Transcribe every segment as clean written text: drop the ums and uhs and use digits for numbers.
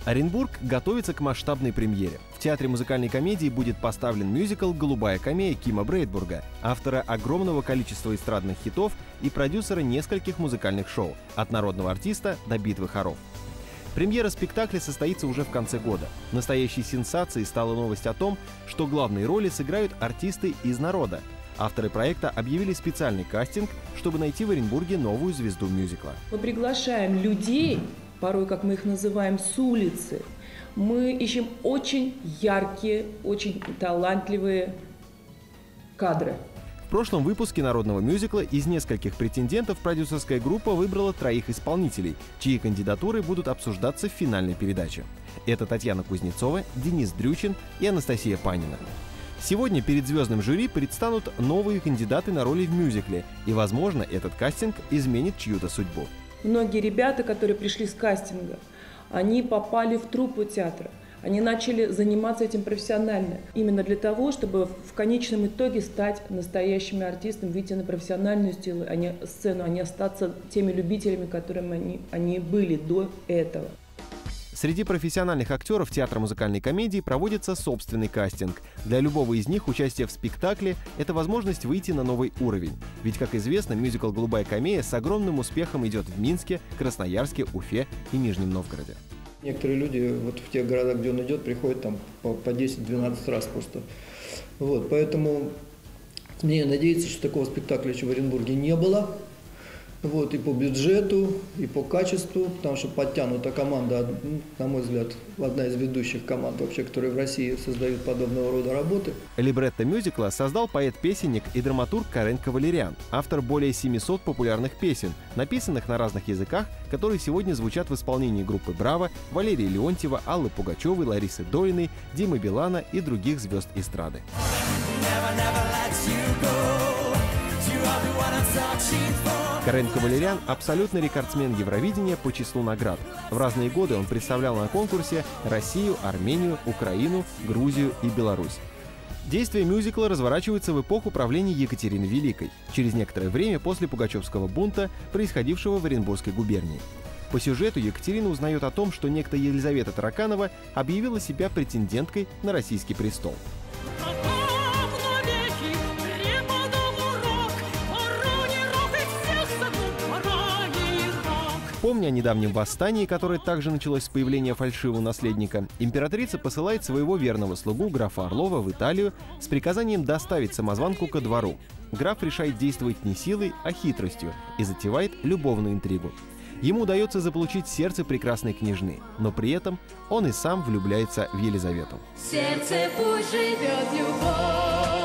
Оренбург готовится к масштабной премьере. В Театре музыкальной комедии будет поставлен мюзикл «Голубая камея» Кима Брейтбурга, автора огромного количества эстрадных хитов и продюсера нескольких музыкальных шоу, от народного артиста до битвы хоров. Премьера спектакля состоится уже в конце года. Настоящей сенсацией стала новость о том, что главные роли сыграют артисты из народа. Авторы проекта объявили специальный кастинг, чтобы найти в Оренбурге новую звезду мюзикла. Мы приглашаем людей, порой, как мы их называем, с улицы. Мы ищем очень яркие, очень талантливые кадры. В прошлом выпуске народного мюзикла из нескольких претендентов продюсерская группа выбрала 3 исполнителей, чьи кандидатуры будут обсуждаться в финальной передаче. Это Татьяна Кузнецова, Денис Дрючин и Анастасия Панина. Сегодня перед звездным жюри предстанут новые кандидаты на роли в мюзикле, и, возможно, этот кастинг изменит чью-то судьбу. Многие ребята, которые пришли с кастинга, они попали в труппу театра. Они начали заниматься этим профессионально. Именно для того, чтобы в конечном итоге стать настоящими артистами, выйти на профессиональную сцену, а не остаться теми любителями, которыми они были до этого. Среди профессиональных актеров Театра музыкальной комедии проводится собственный кастинг. Для любого из них участие в спектакле – это возможность выйти на новый уровень. Ведь, как известно, мюзикл «Голубая камея» с огромным успехом идет в Минске, Красноярске, Уфе и Нижнем Новгороде. Некоторые люди вот в тех городах, где он идет, приходят там по 10-12 раз просто. Вот, поэтому мне надеяться, что такого спектакля еще в Оренбурге не было. Вот, и по бюджету, и по качеству, потому что подтянута команда, на мой взгляд, одна из ведущих команд вообще, которые в России создают подобного рода работы. Либретто мюзикла создал поэт-песенник и драматург Карен Кавалерян, автор более 700 популярных песен, написанных на разных языках, которые сегодня звучат в исполнении группы «Браво», Валерии Леонтьева, Аллы Пугачевой, Ларисы Долиной, Димы Билана и других звезд эстрады. Карен Кавалерян – абсолютный рекордсмен Евровидения по числу наград. В разные годы он представлял на конкурсе Россию, Армению, Украину, Грузию и Беларусь. Действие мюзикла разворачивается в эпоху правления Екатерины Великой, через некоторое время после Пугачевского бунта, происходившего в Оренбургской губернии. По сюжету Екатерина узнает о том, что некто Елизавета Тараканова объявила себя претенденткой на российский престол. Помня о недавнем восстании, которое также началось с появления фальшивого наследника, императрица посылает своего верного слугу, графа Орлова, в Италию с приказанием доставить самозванку ко двору. Граф решает действовать не силой, а хитростью и затевает любовную интригу. Ему удается заполучить сердце прекрасной княжны, но при этом он и сам влюбляется в Елизавету. Сердце пусть живет любовь.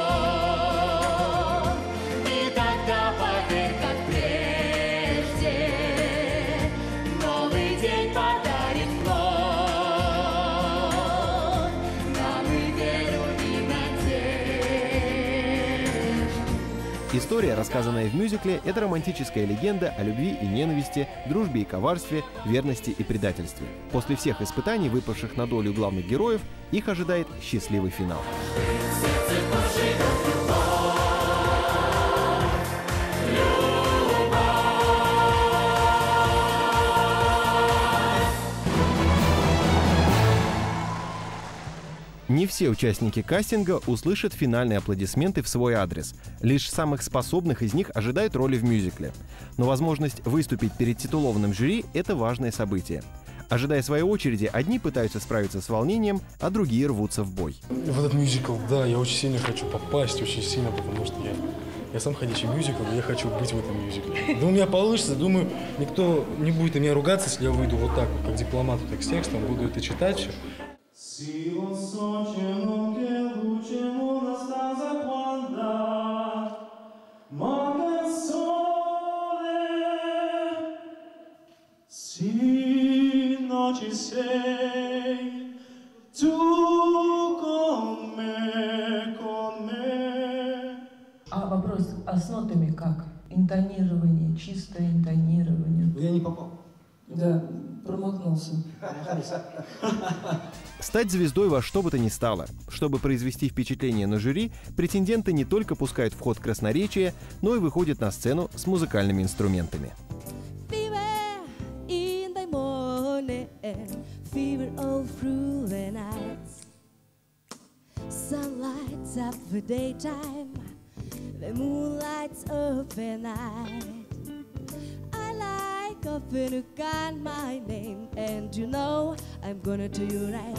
История, рассказанная в мюзикле, это романтическая легенда о любви и ненависти, дружбе и коварстве, верности и предательстве. После всех испытаний, выпавших на долю главных героев, их ожидает счастливый финал. Не все участники кастинга услышат финальные аплодисменты в свой адрес. Лишь самых способных из них ожидают роли в мюзикле. Но возможность выступить перед титулованным жюри – это важное событие. Ожидая своей очереди, одни пытаются справиться с волнением, а другие рвутся в бой. В этот мюзикл, да, я очень сильно хочу попасть, очень сильно, потому что я сам ходячий мюзикл, и я хочу быть в этом мюзикле. Да у меня получится, думаю, никто не будет на меня ругаться, если я выйду вот так, вот, как дипломат, так с текстом, буду это читать все. А вопрос, а с нотами как? Интонирование, чистое интонирование. Я не попал. Да, промахнулся. Стать звездой во что бы то ни стало. Чтобы произвести впечатление на жюри, претенденты не только пускают в ход красноречие, но и выходят на сцену с музыкальными инструментами. fever all through the night. Sun lights up the daytime, the moon lights up the night. I like often to call my name, and you know I'm gonna do you right.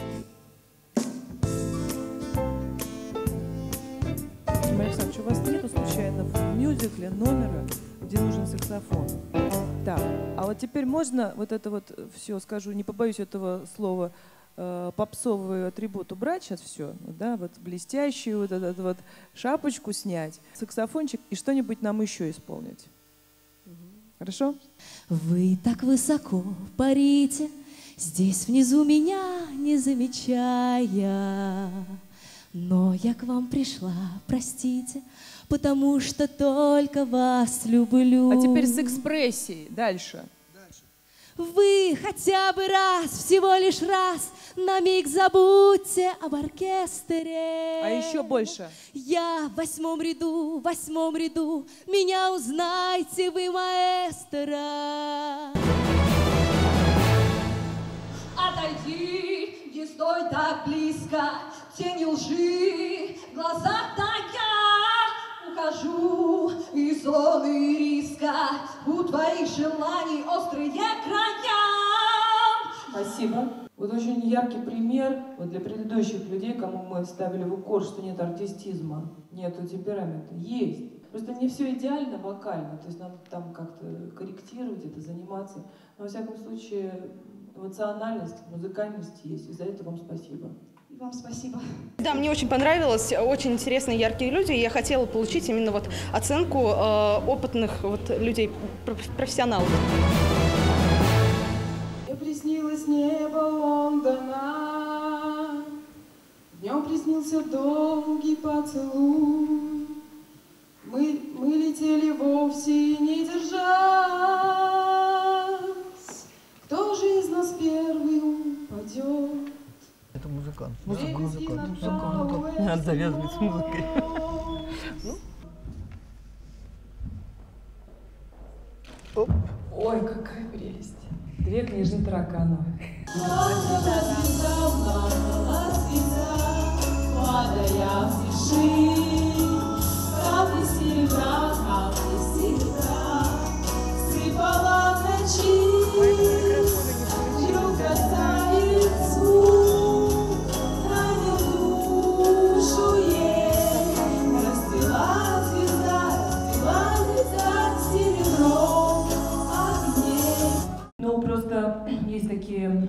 Мария Александрович, у вас нету случайно в мюзикле номера, где нужен саксофон? Так, а вот теперь можно вот это вот все, скажу, не побоюсь этого слова, попсовый атрибут убрать сейчас все, да, вот блестящую вот эту вот шапочку снять, саксофончик и что-нибудь нам еще исполнить. Хорошо? Вы так высоко парите, здесь внизу меня не замечая. Но я к вам пришла, простите, потому что только вас люблю. А теперь с экспрессией. Дальше. Вы хотя бы раз, всего лишь раз, на миг забудьте об оркестре. А еще больше. Я в восьмом ряду, меня узнайте вы, маэстро. Отойди, не стой так близко, тени лжи, в глазах тая. Ухожу из зоны риска, у твоих желаний острые края. Спасибо. Вот очень яркий пример вот для предыдущих людей, кому мы ставили в укор, что нет артистизма, нету темперамента. Есть. Просто не все идеально вокально, то есть надо там как-то корректировать это, заниматься. Но, во всяком случае, эмоциональность, музыкальность есть. И за это вам спасибо. И вам спасибо. Да, мне очень понравилось, очень интересные, яркие люди. Я хотела получить именно вот оценку опытных вот людей, профессионалов. Мне приснилось небо Лондона, днем приснился долгий поцелуй. Мы летели вовсе не держась. Кто же из нас первый упадет? Это музыкант. Музыкант. Надо завязывать с музыкой. Ой, какая прелесть. Две княжны Таракановы. Ну, просто есть такие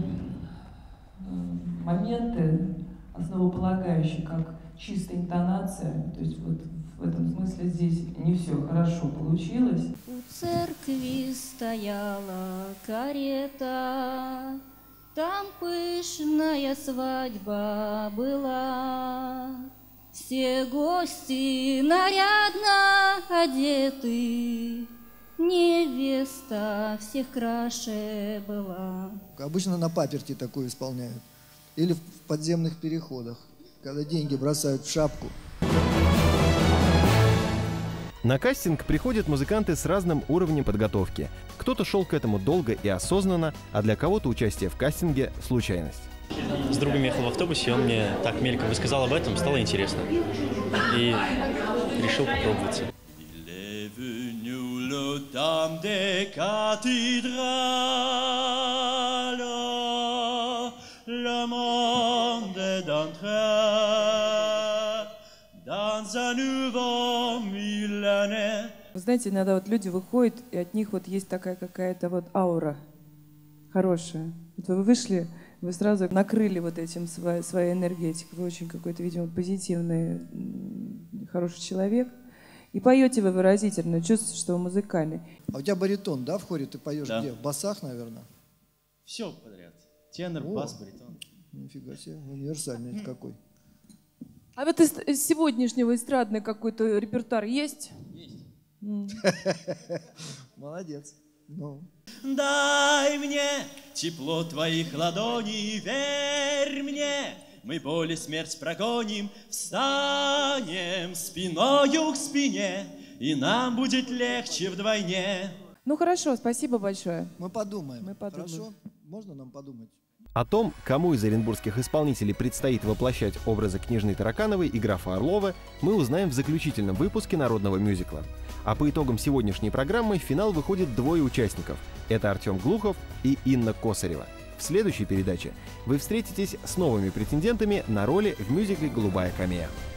моменты, основополагающие, как чистая интонация. То есть вот в этом смысле здесь не все хорошо получилось. У церкви стояла карета, там пышная свадьба была. Все гости нарядно одеты, невеста всех краше была. Обычно на паперти такое исполняют. Или в подземных переходах, когда деньги бросают в шапку. На кастинг приходят музыканты с разным уровнем подготовки. Кто-то шел к этому долго и осознанно, а для кого-то участие в кастинге – случайность. С другом ехал в автобусе, и он мне так мельком рассказал об этом, стало интересно. И решил попробовать. Вы знаете, иногда вот люди выходят, и от них вот есть такая какая-то вот аура хорошая. Вот вы вышли, вы сразу накрыли вот этим своей энергетикой. Вы очень какой-то, видимо, позитивный, хороший человек. И поете вы выразительно, чувствуете, что вы музыкальный. А у тебя баритон, да, в хоре ты поешь? Да. Где? В басах, наверное? Все подряд. Тенор, бас, баритон. Нифига себе, универсальный какой. А вот из сегодняшнего эстрадный какой-то репертуар есть? Есть. Молодец. Ну. Дай мне тепло твоих ладоней, верь мне, мы боль и смерть прогоним, встанем спиною к спине, и нам будет легче вдвойне. Ну хорошо, спасибо большое. Мы подумаем. Мы подумаем. Хорошо? Можно нам подумать? О том, кому из оренбургских исполнителей предстоит воплощать образы княжны Таракановой и графа Орлова, мы узнаем в заключительном выпуске народного мюзикла. А по итогам сегодняшней программы в финал выходит двое участников. Это Артем Глухов и Инна Косарева. В следующей передаче вы встретитесь с новыми претендентами на роли в мюзикле «Голубая камея».